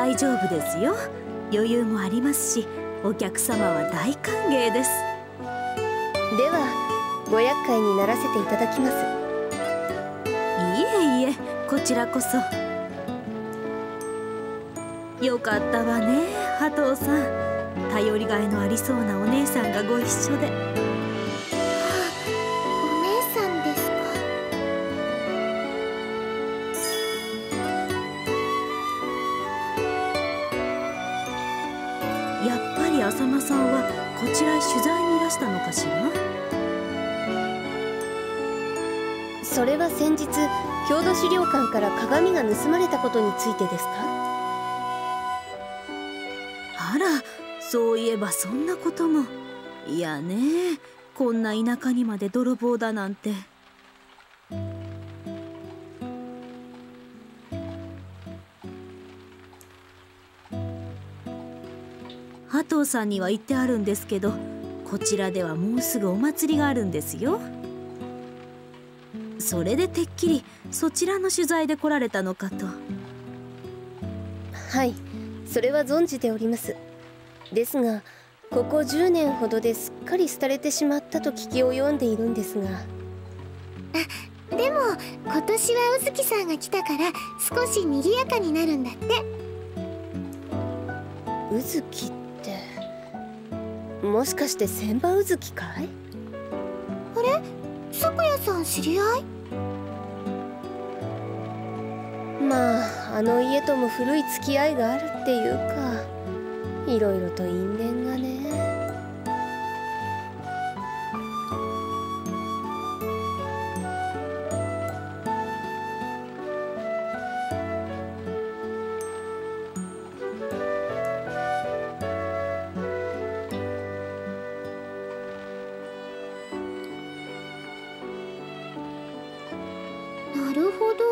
大丈夫ですよ。余裕もありますし、お客様は大歓迎です。 ではご厄介にならせていただきます。 いえいえ、こちらこそ。よかったわね、波藤さん。頼りがいのありそうなお姉さんがご一緒で。 お姉さんですか。 やっぱり浅間さんはこちらへ取材にいらしたのかしら。 それは先日郷土資料館から鏡が盗まれたことについてですか。 あら、そういえばそんなことも。いやね、こんな田舎にまで泥棒だなんて。波藤さんには言ってあるんですけど、こちらではもうすぐお祭りがあるんですよ。それでてっきりそちらの取材で来られたのかと。 はい、それは存じております。ですがここ10年ほどですっかり廃れてしまったと聞き及んでいるんですが。 でも今年は宇月さんが来たから少し賑やかになるんだって。 宇月ってもしかして千葉宇月かい。 あれ、咲夜さん知り合い。 まああの家とも古い付き合いがあるっていうか、いろいろと因縁がね。 なるほど。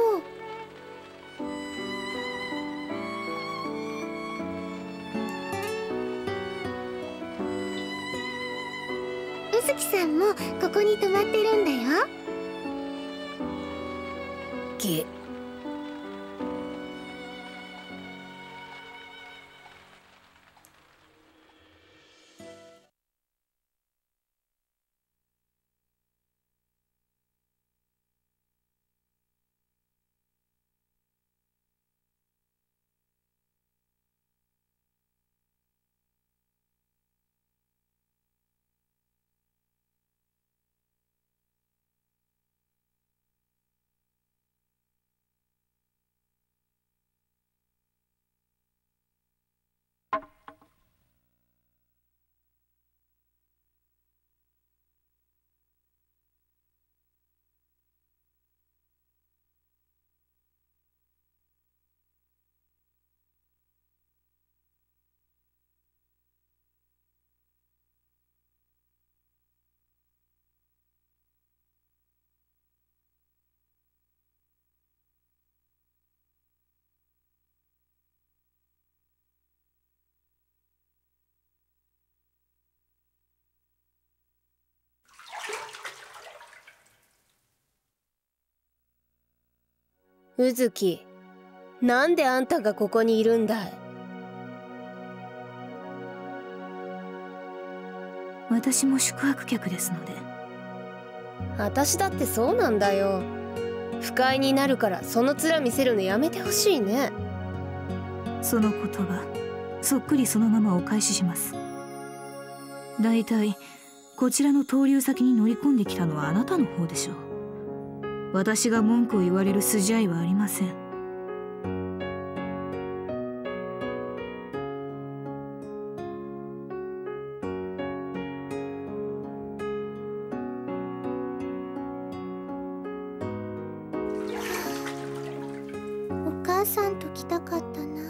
宇月さんもここに泊まってるんだよ。 宇月、なんであんたがここにいるんだい。 私も宿泊客ですので。 私だってそうなんだよ。不快になるからその面見せるのやめてほしいね。 その言葉そっくりそのままお返しします。だいたいこちらの逗留先に乗り込んできたのはあなたの方でしょう。私が文句を言われる筋合いはありません。 お母さんと来たかったな。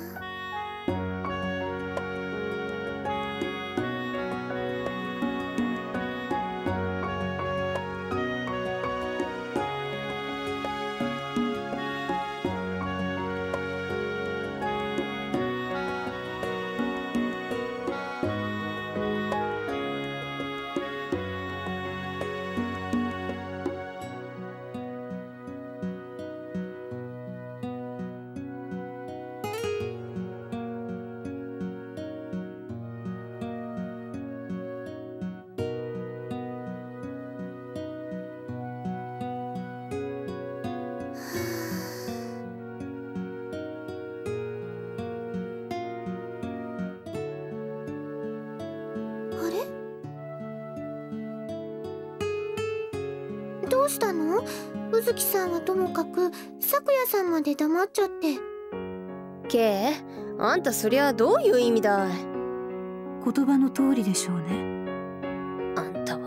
どうしたの？宇月さんはともかく咲夜さんまで黙っちゃって。 ケイ、あんたそりゃどういう意味だい？ 言葉の通りでしょうね。 あんたは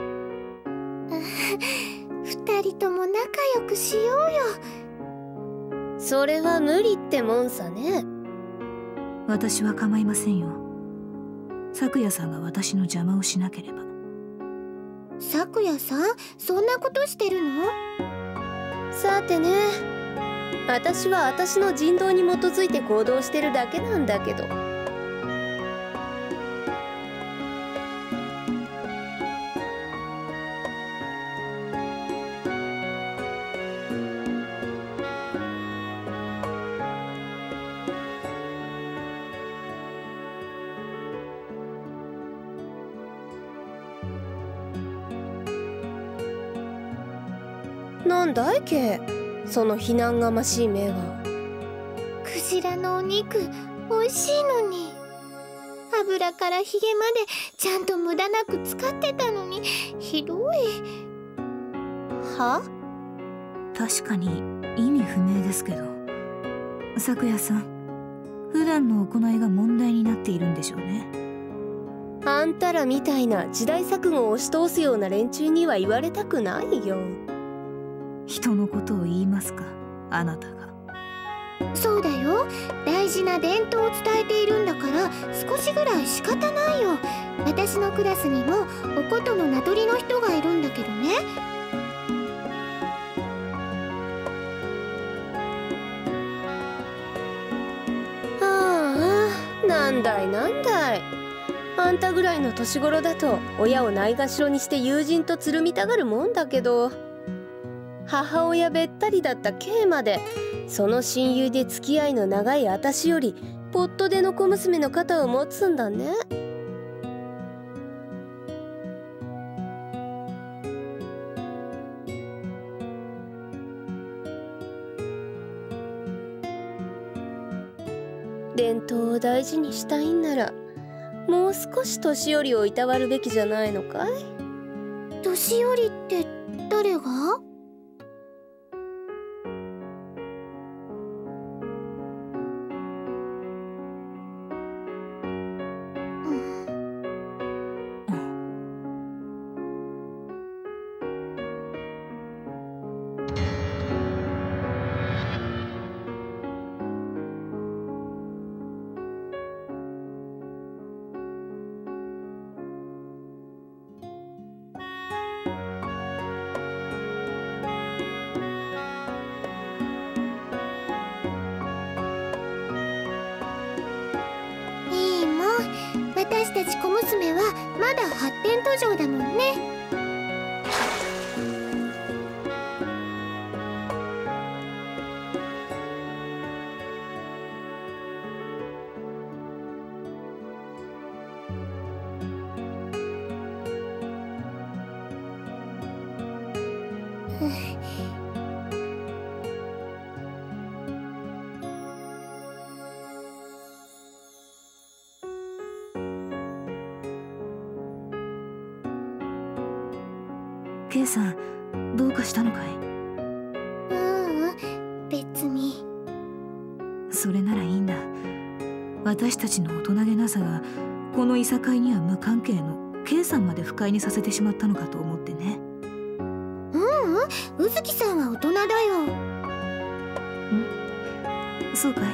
二人とも仲良くしようよ。 それは無理ってもんさね。 私は構いませんよ。咲夜さんが私の邪魔をしなければ。 咲夜さん、そんなことしてるの？ さてね、私は私の人道に基づいて行動してるだけなんだけど。なんだいケイ、その非難がましい目は。 クジラのお肉美味しいのに、油からヒゲまでちゃんと無駄なく使ってたのに、ひどい。 は？ 確かに意味不明ですけど、咲夜さん、普段の行いが問題になっているんでしょうね。 あんたらみたいな時代錯誤を押し通すような連中には言われたくないよ。 人のことを言いますか、あなたが。 そうだよ、大事な伝統を伝えているんだから、少しぐらい仕方ないよ。私のクラスにもお琴の名取りの人がいるんだけどね。 ああ、なんだいなんだい。あんたぐらいの年頃だと親をないがしろにして友人とつるみたがるもんだけど、母親べったりだったKまでその親友で付き合いの長い私よりポットでの小娘の肩を持つんだね。伝統を大事にしたいんなら、もう少し年寄りをいたわるべきじゃないのかい？ 年寄りって誰が？いいもん、私たち小娘はまだ発展途上だもんね。 Kさん、どうかしたのかい？ 別に。 それならいいんだ。私たちの大人げなさがこのいさかいには無関係の K さんまで不快にさせてしまったのかと思ってね。 宇月さんは大人だよ。 そうかい？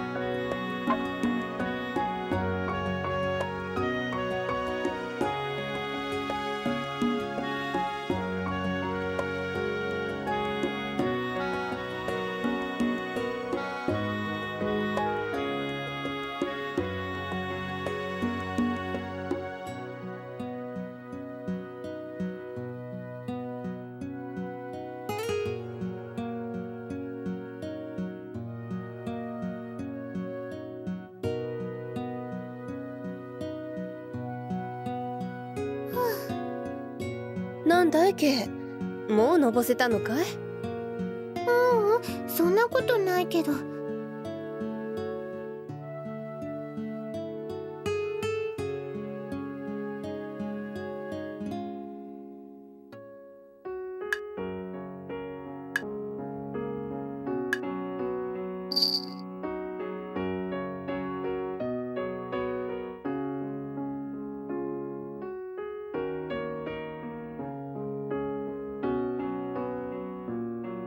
なんだいK、もうのぼせたのかい？ そんなことないけど。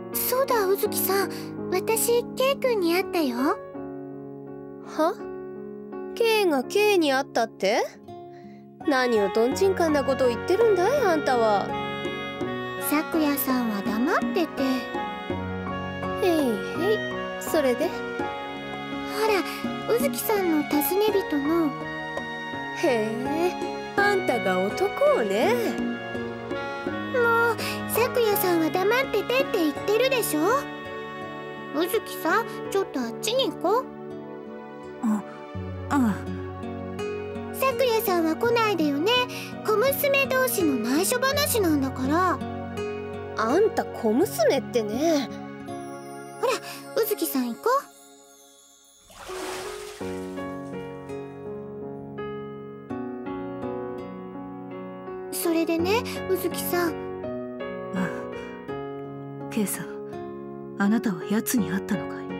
そうだ、うずきさん、私 K 君に会ったよ。 は？ K が K に会ったって？何をとんちんかんなことを言ってるんだい、あんたは。 咲夜さんは黙ってて。 へいへい、それで？ ほら、うずきさんの尋ね人の。 へえ、あんたが男をね。 もう、咲夜さんは黙っててって言ってるでしょ。うずきさん、ちょっとあっちに行こう。 ああ。 咲夜さんは来ないでよね。小娘同士の内緒話なんだから。 あんた小娘ってね。 ほら、うずきさん行こう。それでね、うずきさん。 ああ。K さん、あなたは奴に会ったのかい？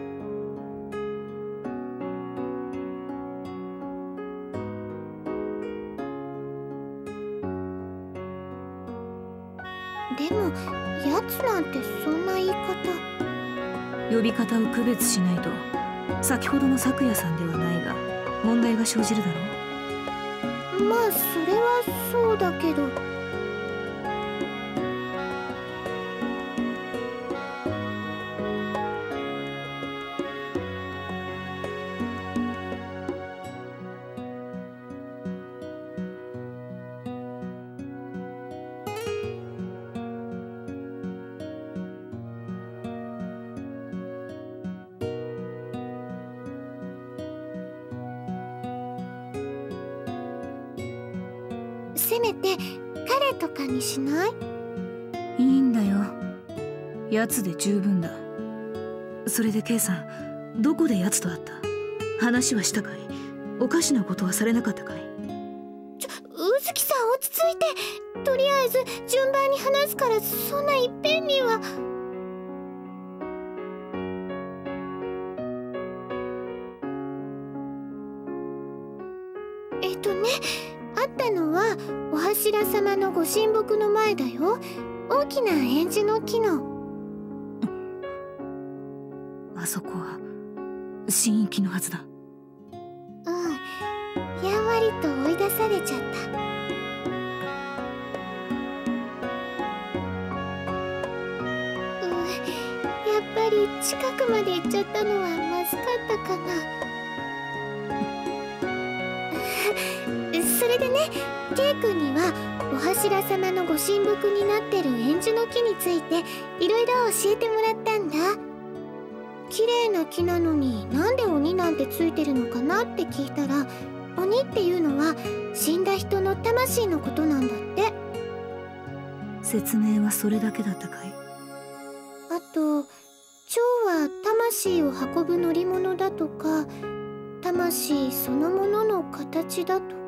でも、やつなんてそんな言い方。 呼び方を区別しないと、先ほどの咲夜さんではないが問題が生じるだろう。 まあ、それはそうだけど。せめて彼とかにしない？ いいんだよ。奴で十分だ。それで K さん、どこで奴と会った？話はしたかい？おかしなことはされなかったかい？ うずきさん、落ち着いて。とりあえず順番に話すから、そんないっぺんには。会ったのはお柱様のご神木の前だよ。大きな縁樹の木の。 あそこは神域のはずだ。 やんわりと追い出されちゃった。やっぱり近くまで行っちゃったのはまずかったかな。それでね、K君にはお柱様のご神木になってる縁樹の木についていろいろ教えてもらったんだ。綺麗な木なのになんで鬼なんてついてるのかなって聞いたら、鬼っていうのは死んだ人の魂のことなんだって。 説明はそれだけだったかい？ あと、蝶は魂を運ぶ乗り物だとか、魂そのものの形だとか。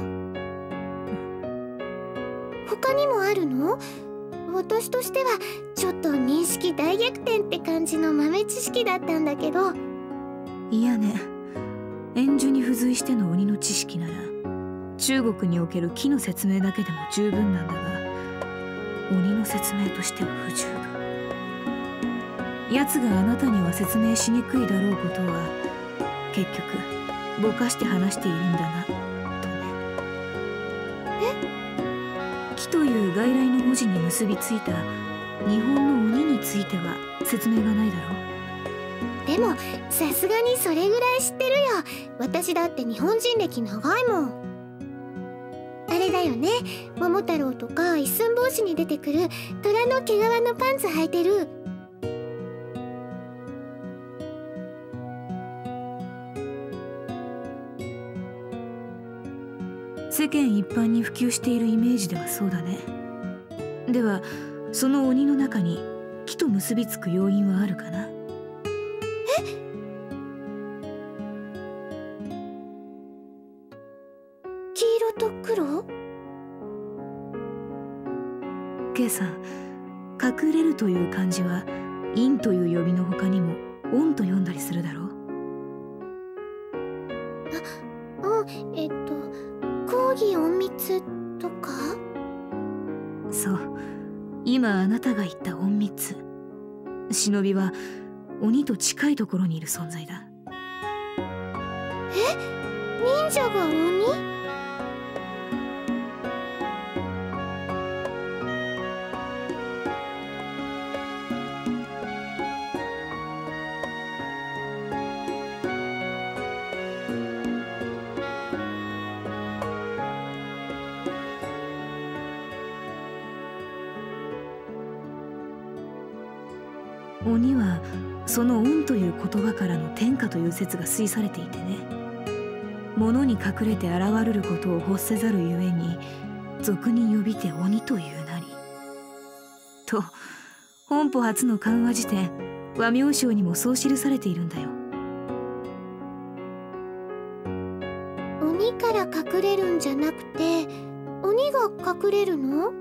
他にもあるの？私としてはちょっと認識大逆転って感じの豆知識だったんだけど。 いやね、縁樹に付随しての鬼の知識なら中国における木の説明だけでも十分なんだが、鬼の説明としては不十分。奴があなたには説明しにくいだろうことは結局ぼかして話しているんだなとね。木という外来の文字に結びついた日本の鬼については説明がないだろう。 でもさすがにそれぐらい知ってるよ。私だって日本人歴長いもん。あれだよね、桃太郎とか一寸法師に出てくる虎の毛皮のパンツ履いてる。 世間一般に普及しているイメージではそうだね。ではその鬼の中に木と結びつく要因はあるかな？ 黄色と黒？ K さん、隠れるという漢字は陰という呼びの他にも陰と読んだりするだろう。 講義隠密とか？ そう、今あなたが言った隠密、 忍びは鬼と近いところにいる存在だ。 忍者が鬼？ 鬼はその運という言葉からの天下という説が推されていてね、物に隠れて現れることを欲せざるゆえに俗に呼びて鬼というなりと、本邦初の漢和辞典和名章にもそう記されているんだよ。 鬼から隠れるんじゃなくて鬼が隠れるの？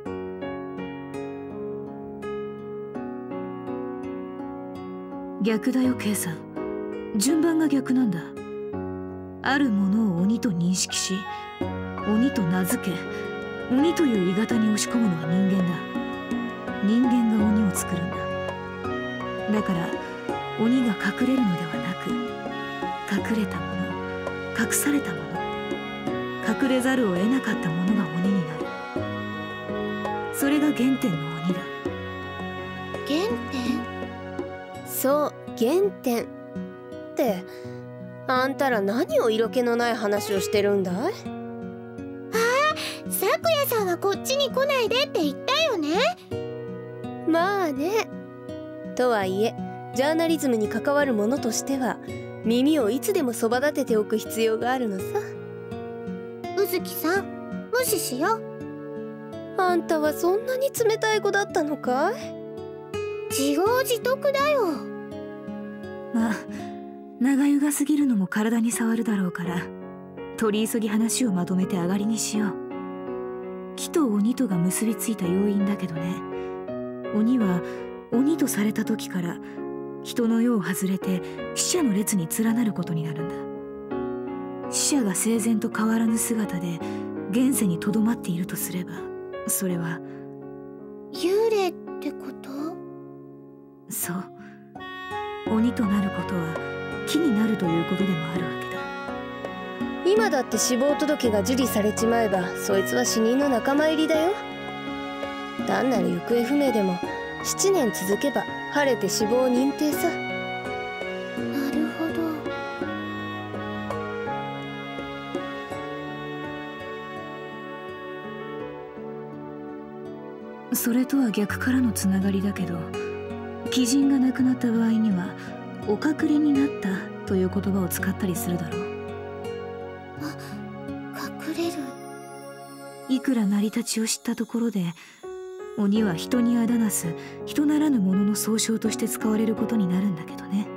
逆だよ、Kさん。順番が逆なんだ。あるものを鬼と認識し、鬼と名付け、鬼という鋳型に押し込むのは人間だ。人間が鬼を作るんだ。だから鬼が隠れるのではなく、隠れたもの、隠されたもの、隠れざるを得なかったものが鬼になる。それが原点の鬼だ。 原点？ そう、原点ってあんたら何を色気のない話をしてるんだい？ さくやさんはこっちに来ないでって言ったよね。 まあね。とはいえジャーナリズムに関わるものとしては耳をいつでもそば立てておく必要があるのさ。 うずきさん、無視しよう。 あんたはそんなに冷たい子だったのかい？ 自業自得だよ。 まあ長湯が過ぎるのも体に触るだろうから、取り急ぎ話をまとめて上がりにしよう。木と鬼とが結びついた要因だけどね、鬼は鬼とされた時から人の世を外れて死者の列に連なることになるんだ。死者が生前と変わらぬ姿で現世にとどまっているとすれば、それは幽霊ってこと？ そう、鬼となることは木になるということでもあるわけだ。 今だって死亡届が受理されちまえばそいつは死人の仲間入りだよ。単なる行方不明でも7年続けば晴れて死亡認定さ。 なるほど。それとは逆からのつながりだけど、鬼人が亡くなった場合にはお隠れになったという言葉を使ったりするだろう。 隠れる。 いくら成り立ちを知ったところで、鬼は人にあだなす人ならぬものの総称として使われることになるんだけどね。